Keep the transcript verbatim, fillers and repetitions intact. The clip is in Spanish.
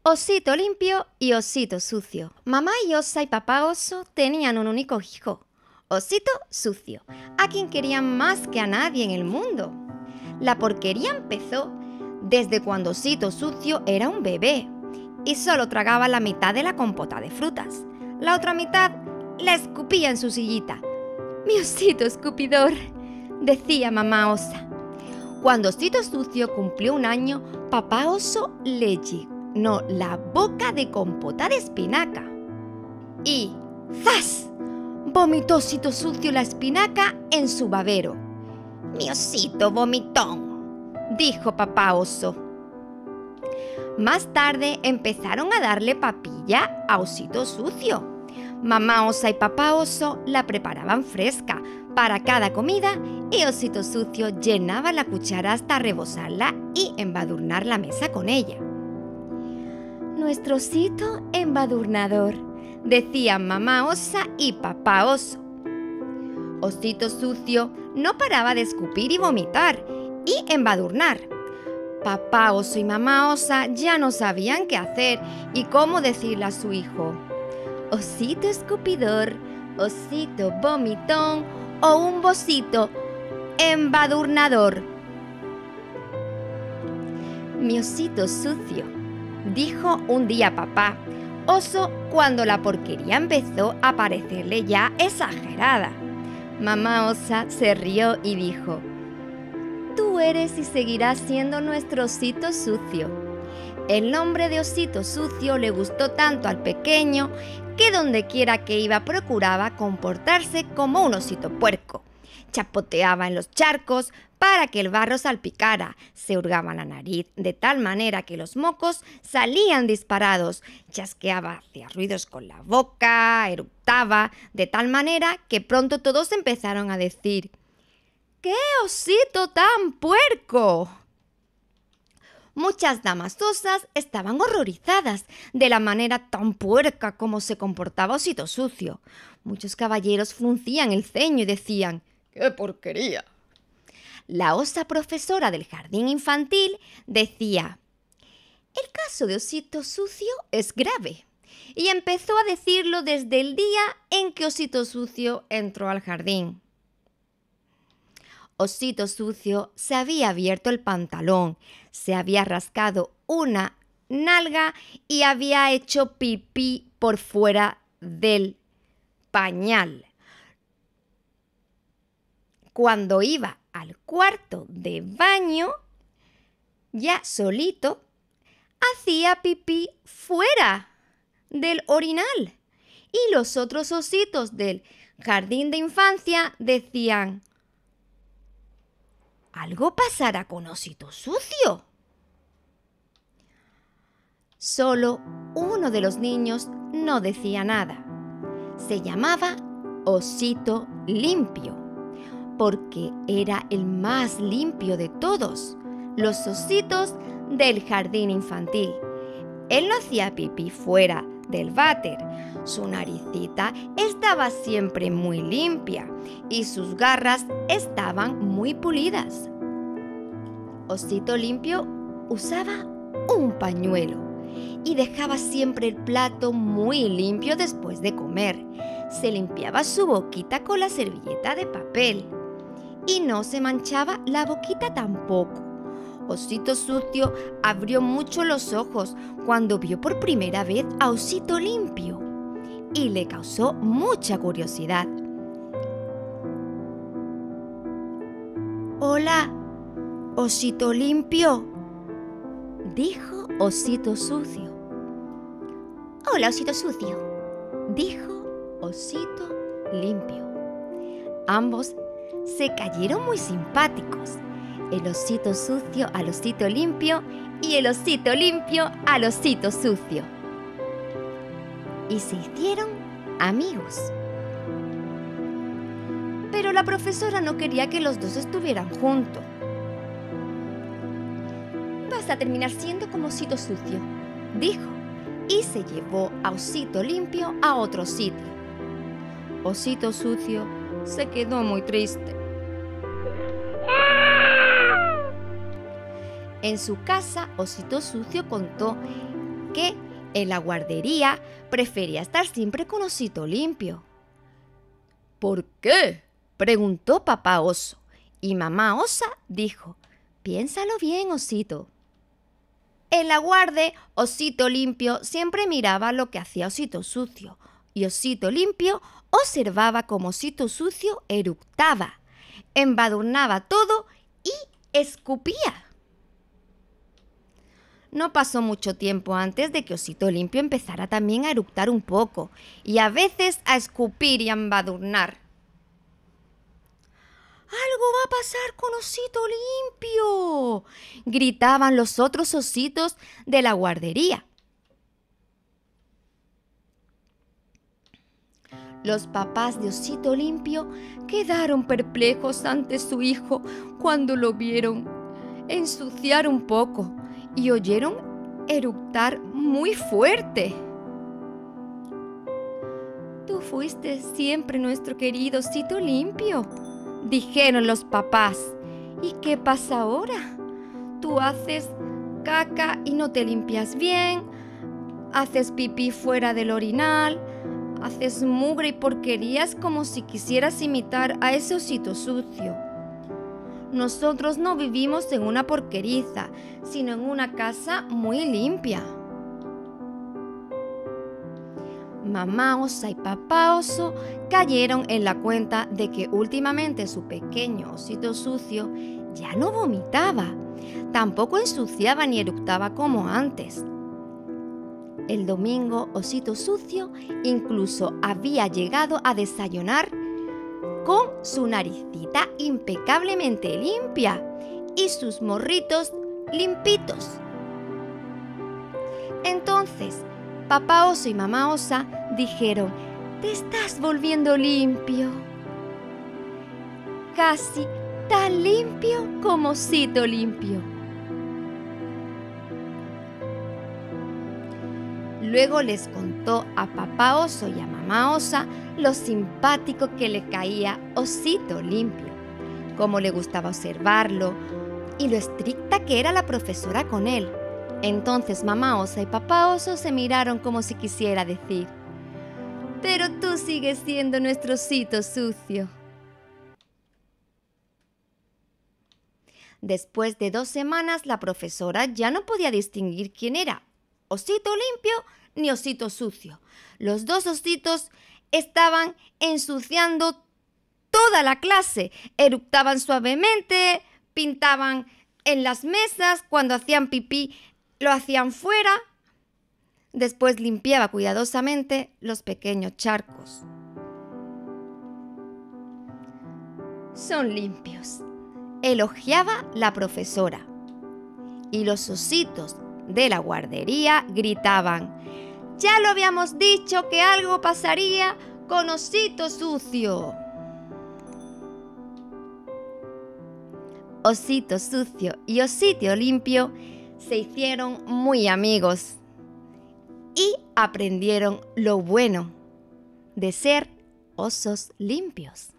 Osito limpio y osito sucio. Mamá y osa y papá oso tenían un único hijo, Osito sucio, a quien querían más que a nadie en el mundo. La porquería empezó desde cuando Osito sucio era un bebé y solo tragaba la mitad de la compota de frutas. La otra mitad la escupía en su sillita. «Mi osito escupidor», decía mamá osa. Cuando Osito sucio cumplió un año, papá oso le llenó la boca de compota de espinaca. Y ¡zas!, vomitó Osito sucio la espinaca en su babero. «Mi osito vomitón», dijo papá oso. Más tarde empezaron a darle papilla a Osito sucio. Mamá osa y papá oso la preparaban fresca para cada comida y Osito sucio llenaba la cuchara hasta rebosarla y embadurnar la mesa con ella. «Nuestro osito embadurnador», decían mamá osa y papá oso. Osito sucio no paraba de escupir y vomitar y embadurnar. Papá oso y mamá osa ya no sabían qué hacer y cómo decirle a su hijo: «Osito escupidor, osito vomitón o un bocito embadurnador». «Mi osito sucio», dijo un día papá oso cuando la porquería empezó a parecerle ya exagerada. Mamá osa se rió y dijo: «Tú eres y seguirás siendo nuestro osito sucio». El nombre de Osito sucio le gustó tanto al pequeño que donde quiera que iba procuraba comportarse como un osito puerco. Chapoteaba en los charcos para que el barro salpicara, se hurgaba la nariz de tal manera que los mocos salían disparados, chasqueaba, hacía ruidos con la boca, eructaba, de tal manera que pronto todos empezaron a decir: «¡Qué osito tan puerco!». Muchas damas osas estaban horrorizadas de la manera tan puerca como se comportaba Osito sucio. Muchos caballeros fruncían el ceño y decían: «¡Qué porquería!». La osa profesora del jardín infantil decía: «El caso de Osito sucio es grave», y empezó a decirlo desde el día en que Osito sucio entró al jardín. Osito sucio se había abierto el pantalón, se había rascado una nalga y había hecho pipí por fuera del pañal. Cuando iba al cuarto de baño, ya solito, hacía pipí fuera del orinal. Y los otros ositos del jardín de infancia decían: «¿Algo pasará con Osito sucio?». Solo uno de los niños no decía nada. Se llamaba Osito limpio, porque era el más limpio de todos los ositos del jardín infantil. Él no hacía pipí fuera del váter. Su naricita estaba siempre muy limpia y sus garras estaban muy pulidas. Osito limpio usaba un pañuelo y dejaba siempre el plato muy limpio después de comer. Se limpiaba su boquita con la servilleta de papel y no se manchaba la boquita tampoco. Osito sucio abrió mucho los ojos cuando vio por primera vez a Osito limpio y le causó mucha curiosidad. «Hola, Osito limpio», dijo Osito sucio. «Hola, Osito sucio», dijo Osito limpio. Ambos se cayeron muy simpáticos. El osito sucio al osito limpio y el osito limpio al osito sucio. Y se hicieron amigos. Pero la profesora no quería que los dos estuvieran juntos. «Vas a terminar siendo como Osito sucio», dijo, y se llevó a Osito limpio a otro sitio. Osito sucio se quedó muy triste. En su casa, Osito sucio contó que En la guardería prefería estar siempre con Osito Limpio. ¿Por qué?, preguntó papá oso, y mamá osa dijo: piénsalo bien, Osito. En la guardia, Osito Limpio siempre miraba lo que hacía Osito Sucio, y Osito Limpio observaba cómo Osito Sucio eructaba, embadurnaba todo y escupía. No pasó mucho tiempo antes de que Osito Limpio empezara también a eructar un poco y a veces a escupir y a embadurnar. ¡Algo va a pasar con Osito Limpio!, gritaban los otros ositos de la guardería. Los papás de Osito Limpio quedaron perplejos ante su hijo cuando lo vieron ensuciar un poco y oyeron eructar muy fuerte. «Tú fuiste siempre nuestro querido Osito Limpio», dijeron los papás. «¿Y qué pasa ahora? Tú haces caca y no te limpias bien, haces pipí fuera del orinal, haces mugre y porquerías como si quisieras imitar a ese Osito Sucio. Nosotros no vivimos en una porqueriza, sino en una casa muy limpia». Mamá osa y papá oso cayeron en la cuenta de que últimamente su pequeño Osito Sucio ya no vomitaba, tampoco ensuciaba ni eructaba como antes. El domingo, Osito Sucio incluso había llegado a desayunar con su naricita impecablemente limpia y sus morritos limpitos. Entonces, papá oso y mamá osa dijeron: «Te estás volviendo limpio, casi tan limpio como Osito Limpio». Luego les contó a papá oso y a mamá osa lo simpático que le caía Osito Limpio, cómo le gustaba observarlo y lo estricta que era la profesora con él. Entonces mamá osa y papá oso se miraron como si quisiera decir: «Pero tú sigues siendo nuestro Osito Sucio». Después de dos semanas, la profesora ya no podía distinguir quién era Osito Limpio ni Osito Sucio. Los dos ositos estaban ensuciando toda la clase. Eructaban suavemente, pintaban en las mesas, cuando hacían pipí lo hacían fuera. Después limpiaba cuidadosamente los pequeños charcos. «Son limpios», elogiaba la profesora. Y los ositos de la guardería gritaban: «Ya lo habíamos dicho que algo pasaría con Osito Sucio». Osito Sucio y Osito Limpio se hicieron muy amigos y aprendieron lo bueno de ser osos limpios.